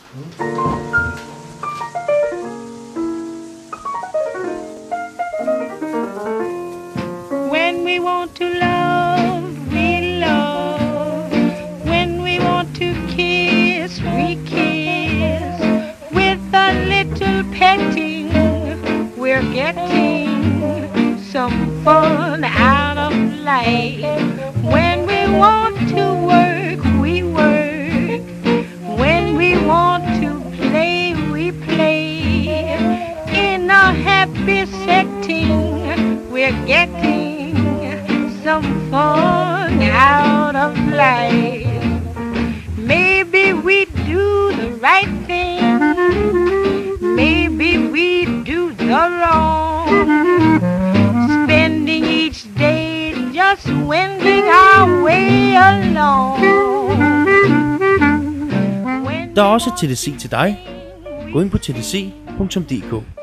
When we want to love, we love. When we want to kiss, we kiss. With a little petting, we're getting some fun out of life. When we want to work, we work. When we want to play, we play. In a happy setting, we're getting some fun out of life. Maybe we do the right thing, maybe we do the wrong, spending each day just wending our way along. Der er også TDC til dig. Gå ind på tdc.dk.